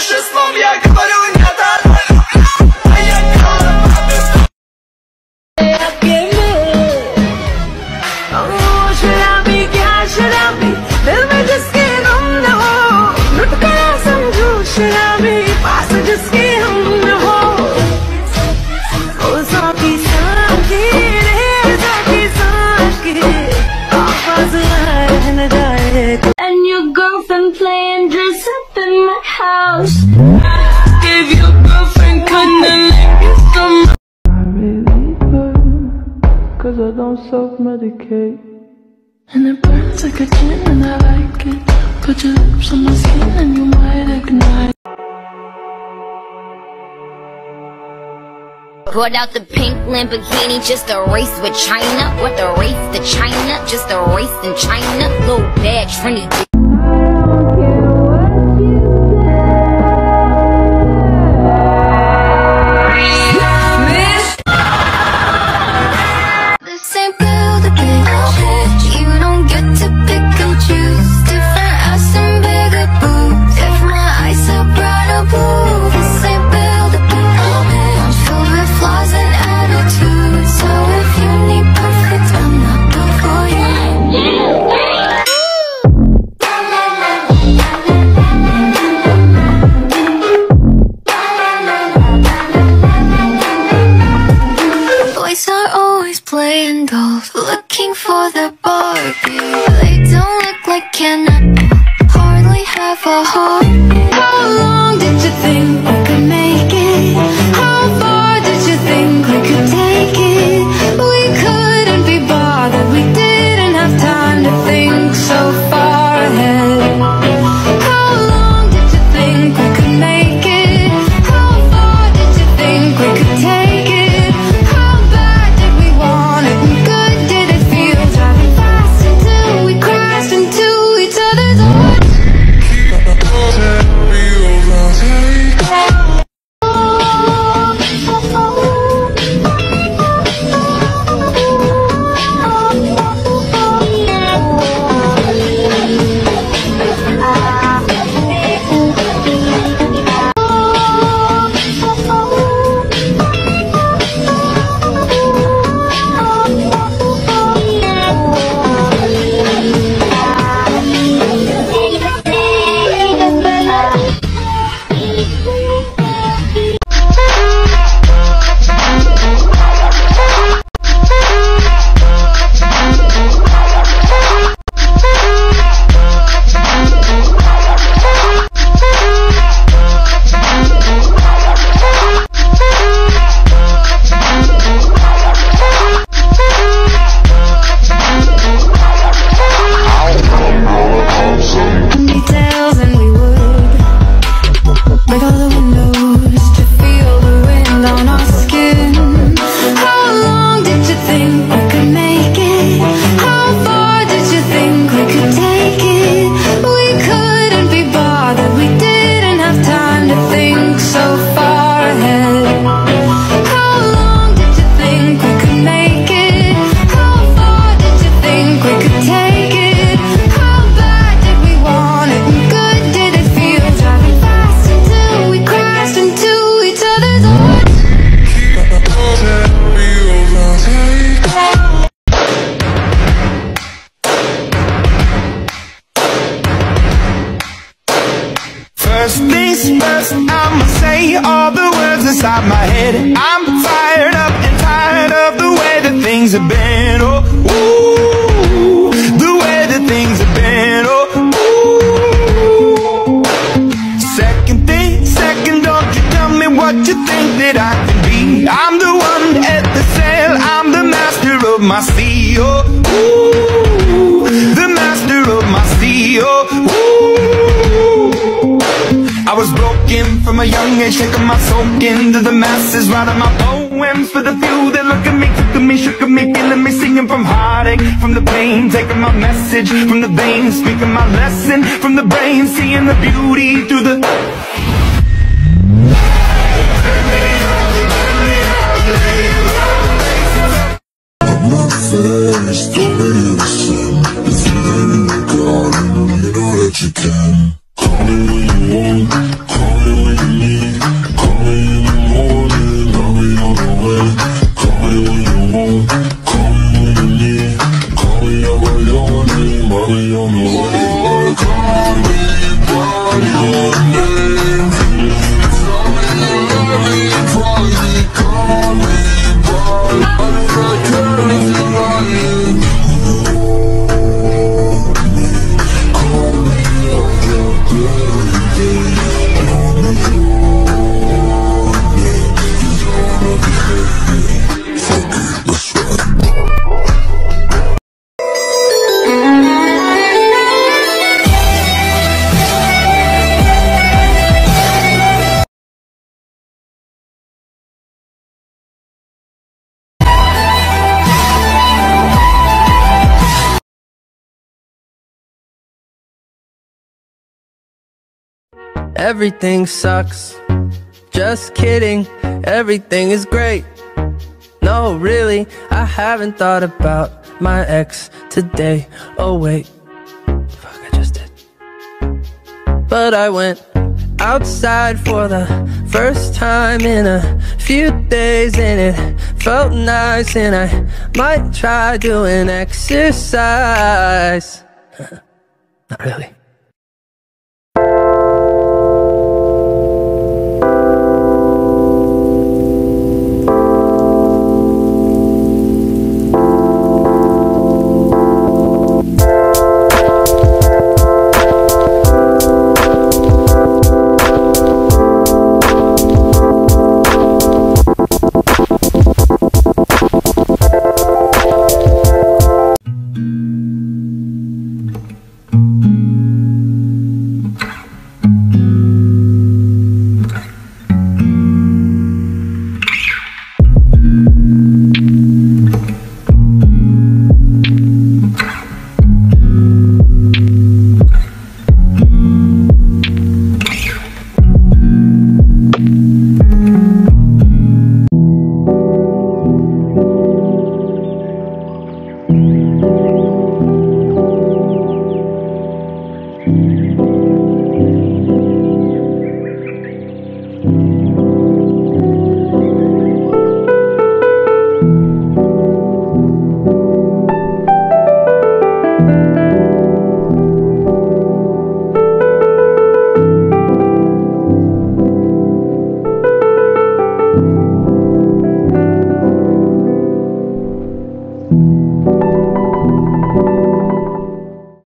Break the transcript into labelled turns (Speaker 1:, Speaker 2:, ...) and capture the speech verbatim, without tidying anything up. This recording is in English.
Speaker 1: шестом я говорю нет, а я
Speaker 2: and your girlfriend playing dress up in my house. If your girlfriend couldn't let you some, I really hurt, cause I don't self-medicate. And it burns like a gin and I like it. Put your lips on my skin and you might ignite.
Speaker 3: Brought out the pink Lamborghini just a race with China. What the race to China? Just a race in China. Little bad Trinity.
Speaker 4: This ain't build a bitch. You don't get to pick and choose. Different ass and bigger boobs. If my eyes are brighter blue. This ain't build a bitch. I'm filled with flaws and attitudes. So if you need perfect, I'm not built for you. Boys are always playing dolls, looking for their Barbie. They don't look like Ken at all, hardly have a heart. How long did you think we could make it? How far did you think we could take it? We couldn't be bothered, we didn't have time to think so far ahead. How long did you think we could make it? How far did you think we could take it? How bad did we want it? And good did it feel? Driving fast until we crashed into each other's hearts. Details and we would break all the windows to feel the wind on our skin. How long did you think we could make it? How far did you think we could take it? We couldn't be bothered, we didn't have time to think so far ahead. How long did you think we could make it? How far did you think we could take it? How bad did we want it? And good did it feel? Driving fast until we crashed into each other's hearts.
Speaker 1: First things first, I'ma say all the words inside my head. I'm fired up and tired of the way that things have been. Oh, ooh, the way that things have been. Oh, ooh. Second thing, second, don't you tell me what you think that I can be. I'm the one at the sail, I'm the master of my sea. Oh, ooh, the master of my sea. Oh, ooh. I was broken from a young age, taking my soul into the masses, writing my poems for the few that look at me, took at me, shook at me, feeling me, singing from heartache, from the pain, taking my message from the veins, speaking my lesson from the brain, seeing the beauty through the...
Speaker 5: I'm not faced, don't be innocent. If you ain't in the garden, you know that you can. Call me when you want, call me money on the way. Call me by your name. Tell me you love me in private. Call me by, I don't care if you're lying. Call me on your birthday. Fuck it, let's ride.
Speaker 6: Everything sucks, just kidding, everything is great. No, really, I haven't thought about my ex today. Oh wait, fuck, I just did. But I went outside for the first time in a few days, and it felt nice, and I might try doing exercise. Not really.